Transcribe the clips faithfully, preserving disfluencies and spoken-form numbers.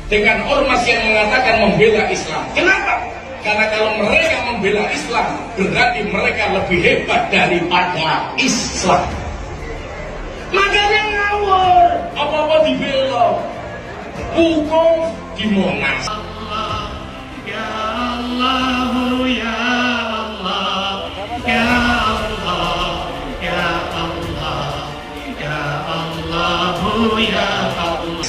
dengan ormas yang mengatakan membela Islam. Kenapa? Karena kalau mereka membela Islam, berarti mereka lebih hebat daripada Islam. Makanya ngawur, apa-apa dibela. Hukum di Monas. Allah, ya Allah, ya Allah, ya Allah, ya Allah, ya Allah, ya Allah.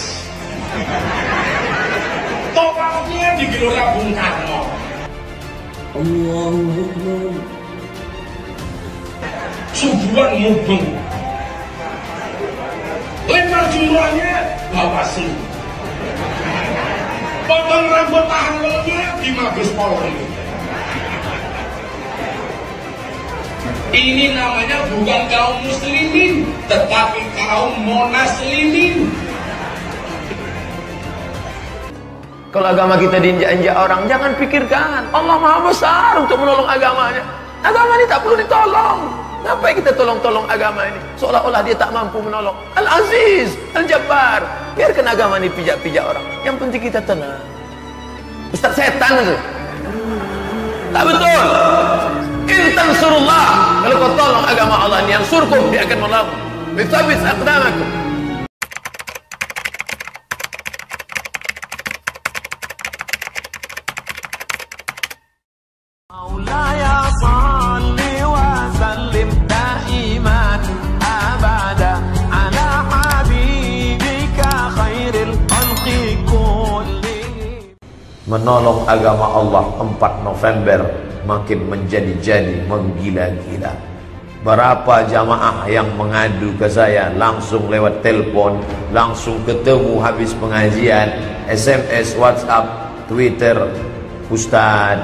Topaknya di Gelora Bung Karno. Allahu Akbar. Subuhan mubeng. Lempar jumlahnya Bawaslu. Potong rambut tangannya di Mabes Polri. Ini namanya bukan kaum muslimin, tetapi kaum monaslimin. Kalau agama kita diinjak-injak orang, jangan pikirkan Allah Maha Besar untuk menolong agamanya. Agama ini tak perlu ditolong. Ngapain kita tolong-tolong agama ini? Seolah-olah dia tak mampu menolong. Al-Aziz, Al-Jabbar. Biarkan agama ini pijak-pijak orang. Yang penting kita tenang. Ustaz setan itu. Tak betul. Intan surullah. Kalau kau tolong agama Allah ini, yang surkum, dia akan menolong. Bithabit aqdamakum. Maulaya salli wa sallim daiman abada ala habibika khairil khalqi kullihim. Menolong agama Allah empat November makin menjadi-jadi, menggila-gila. Berapa jamaah yang mengadu ke saya langsung lewat telepon, langsung ketemu habis pengajian, S M S, WhatsApp, Twitter. Ustaz,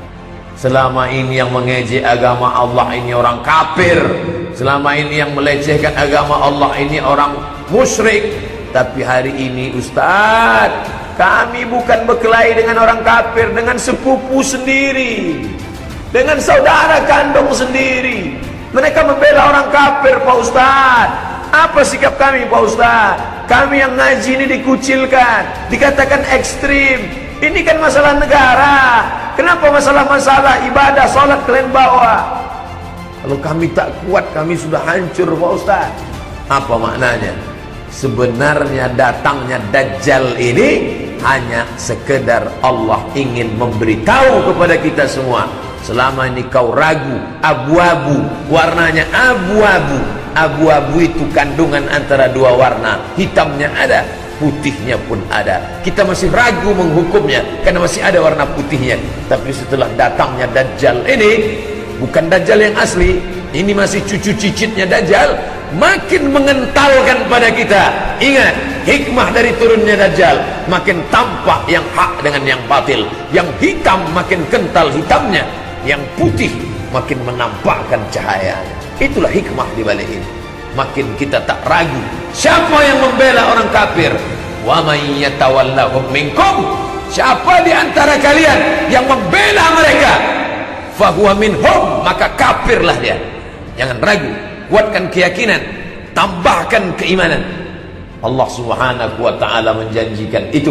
selama ini yang mengejek agama Allah ini orang kafir. Selama ini yang melecehkan agama Allah ini orang musyrik. Tapi hari ini Ustaz, kami bukan berkelahi dengan orang kafir, dengan sepupu sendiri, dengan saudara kandung sendiri. Mereka membela orang kafir, Pak Ustaz. Apa sikap kami, Pak Ustaz? Kami yang ngaji ini dikucilkan, dikatakan ekstrim. Ini kan masalah negara. Kenapa masalah-masalah ibadah, sholat kalian bawa? Kalau kami tak kuat, kami sudah hancur, Pak Ustaz. Apa maknanya? Sebenarnya datangnya Dajjal ini hanya sekedar Allah ingin memberitahu kepada kita semua. Selama ini kau ragu, abu-abu, warnanya abu-abu. Abu-abu itu kandungan antara dua warna. Hitamnya ada, putihnya pun ada. Kita masih ragu menghukumnya karena masih ada warna putihnya. Tapi setelah datangnya Dajjal ini, bukan Dajjal yang asli, ini masih cucu cicitnya Dajjal, makin mengentalkan pada kita. Ingat, hikmah dari turunnya Dajjal, makin tampak yang hak dengan yang batil. Yang hitam makin kental hitamnya, yang putih makin menampakkan cahayanya. Itulah hikmah di balik ini. Makin kita tak ragu siapa yang membela orang kafir. Wa may yatawallahum minkum, siapa di antara kalian yang membela mereka, fahuwa minhum, maka kafirlah dia. Jangan ragu, kuatkan keyakinan, tambahkan keimanan. Allah Subhanahu wa taala menjanjikan itu,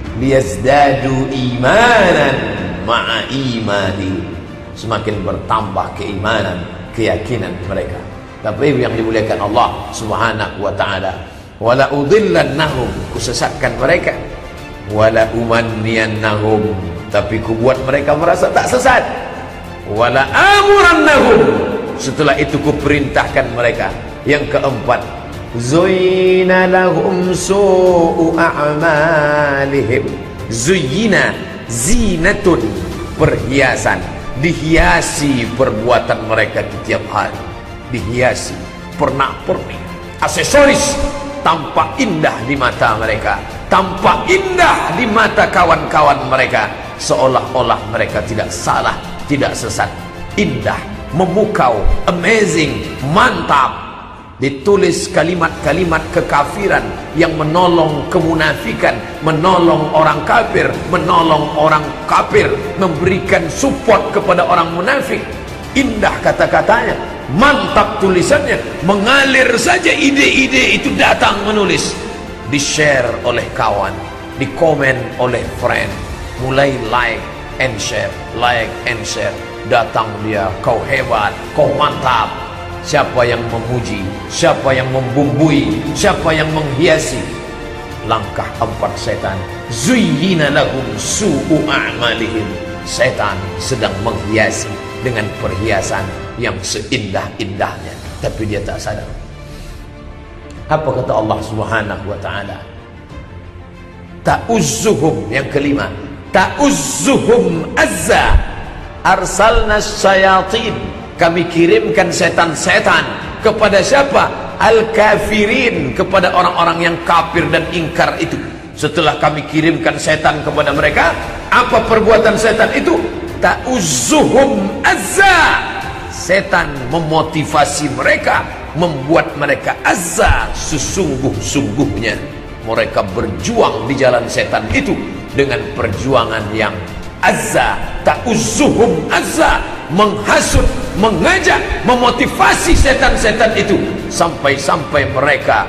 liyazdadu imanan ma'a imani, semakin bertambah keimanan, keyakinan mereka. Tapi yang dimuliakan Allah Subhanahu wa taala, wala udhillannahum, kusesatkan mereka, wala umanniyannahum, tapi kubuat mereka merasa tak sesat, wala amurannahum, setelah itu kuperintahkan mereka. Yang keempat, zuyyina lahum su'u a'malihim. Zuyyina, zinatun, perhiasan, dihiasi perbuatan mereka setiap hari, dihiasi pernak-pernik, aksesoris, tampak indah di mata mereka, tampak indah di mata kawan-kawan mereka, seolah-olah mereka tidak salah, tidak sesat, indah, memukau, amazing, mantap. Ditulis kalimat-kalimat kekafiran yang menolong kemunafikan, menolong orang kafir, menolong orang kafir, memberikan support kepada orang munafik. Indah kata-katanya, mantap tulisannya, mengalir saja ide-ide itu datang menulis, di-share oleh kawan. di komen oleh friend, mulai like and share, like and share. Datang dia, kau hebat, kau mantap. Siapa yang memuji, siapa yang membumbui, siapa yang menghiasi. Langkah empat setan, zuyyina lahum su'u a'malihim. Setan sedang menghiasi dengan perhiasan yang seindah-indahnya, tapi dia tak sadar. Apa kata Allah Subhanahu wa taala? Ta'uzzuhum, yang kelima, ta'uzzuhum azza. Arsalna syayatin, kami kirimkan setan-setan kepada siapa? Al-kafirin, kepada orang-orang yang kafir dan ingkar itu. Setelah kami kirimkan setan kepada mereka, apa perbuatan setan itu? Ta'uzzuhum azza. Setan memotivasi mereka, membuat mereka azza, sesungguh-sungguhnya. Mereka berjuang di jalan setan itu dengan perjuangan yang azza. Ta'uzzuhum azza, menghasut, mengajak, memotivasi setan-setan itu, sampai-sampai mereka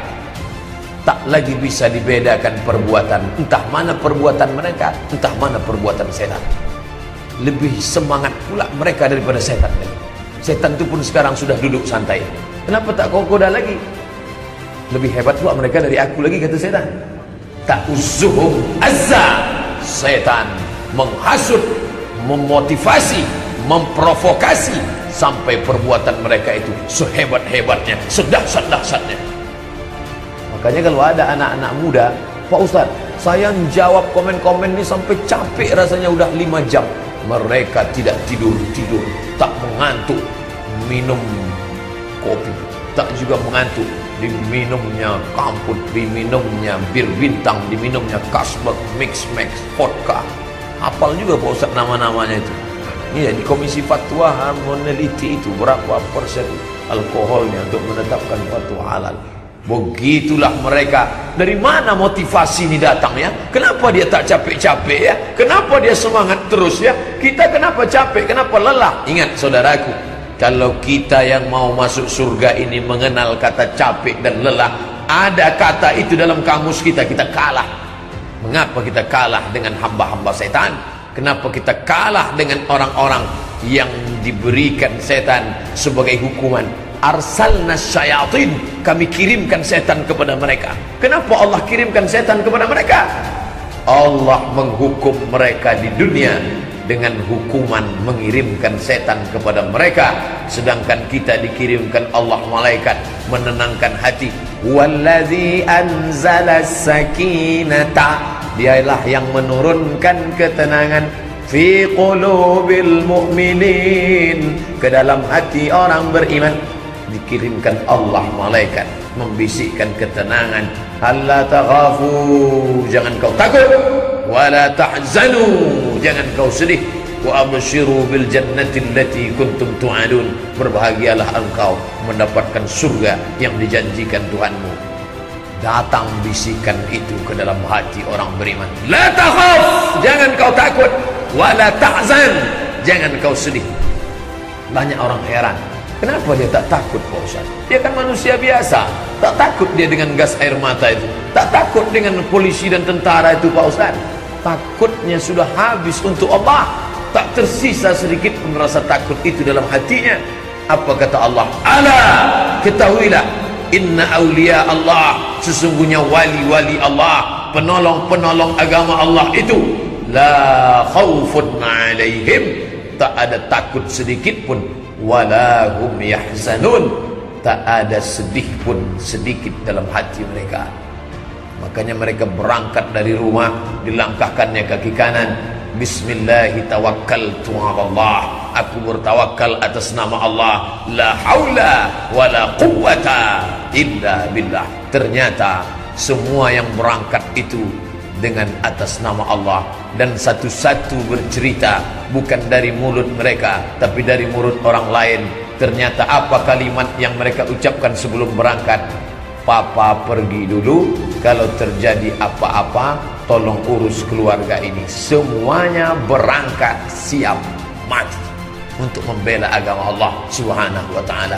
tak lagi bisa dibedakan perbuatan, entah mana perbuatan mereka, entah mana perbuatan setan. Lebih semangat pula mereka daripada setan. Setan itu pun sekarang sudah duduk santai. Kenapa tak kau goda lagi? Lebih hebat pula mereka dari aku lagi, kata setan. Ta'uzzuhum azza. Setan menghasut, memotivasi, memprovokasi, sampai perbuatan mereka itu sehebat-hebatnya, sedahsyat-dahsyatnya. Makanya kalau ada anak-anak muda, Pak Ustadz, saya jawab komen-komen ini sampai capek rasanya, udah lima jam. Mereka tidak tidur-tidur, tak mengantuk, minum kopi, tak juga mengantuk, diminumnya kamput, diminumnya bir bintang, diminumnya Carlsberg, Mix Max, vodka. Hafal juga Pak Ustadz nama-namanya itu. Iya, di Komisi Fatwa meneliti itu berapa persen alkoholnya untuk menetapkan fatwa halal. Begitulah mereka. Dari mana motivasi ini datang ya? Kenapa dia tak capek-capek ya? Kenapa dia semangat terus ya? Kita kenapa capek? Kenapa lelah? Ingat saudaraku, kalau kita yang mau masuk surga ini mengenal kata capek dan lelah, ada kata itu dalam kamus kita, kita kalah. Mengapa kita kalah dengan hamba-hamba setan? Kenapa kita kalah dengan orang-orang yang diberikan setan sebagai hukuman? Arsalna syayatin, kami kirimkan setan kepada mereka. Kenapa Allah kirimkan setan kepada mereka? Allah menghukum mereka di dunia dengan hukuman mengirimkan setan kepada mereka, sedangkan kita dikirimkan Allah malaikat menenangkan hati. Wallazi anzala sakinata, dialah yang menurunkan ketenangan fi qulubil mu'minin, ke dalam hati orang beriman. Dikirimkan Allah malaikat membisikkan ketenangan. Alla takhafu, jangan kau takut. Wala tahzanu, jangan kau sedih. Wa abshiru bil jannati allati kuntum tu'adun, berbahagialah engkau mendapatkan surga yang dijanjikan Tuhanmu. Datang bisikan itu ke dalam hati orang beriman. La takhaf, jangan kau takut. Wala tahzan, jangan kau sedih. Banyak orang heran, kenapa dia tak takut Pak Ustaz? Dia kan manusia biasa. Tak takut dia dengan gas air mata itu, tak takut dengan polisi dan tentara itu Pak Ustaz. Takutnya sudah habis untuk Allah, tak tersisa sedikit pun rasa takut itu dalam hatinya. Apa kata Allah? Ala, ketahuilah, inna awliya Allah, sesungguhnya wali-wali Allah, penolong-penolong agama Allah itu, la khawfun alaihim, tak ada takut sedikit pun, wala hum yahzanun, tak ada sedih pun sedikit dalam hati mereka. Makanya mereka berangkat dari rumah, dilangkahkannya kaki kanan, bismillahi tawakkaltu ala Allah, aku bertawakal atas nama Allah, la haula wala quwwata illa billah. Ternyata semua yang berangkat itu dengan atas nama Allah, dan satu-satu bercerita bukan dari mulut mereka tapi dari mulut orang lain. Ternyata apa kalimat yang mereka ucapkan sebelum berangkat? Papa pergi dulu, kalau terjadi apa-apa tolong urus keluarga ini. Semuanya berangkat siap mati untuk membela agama Allah Subhanahu wa ta'ala.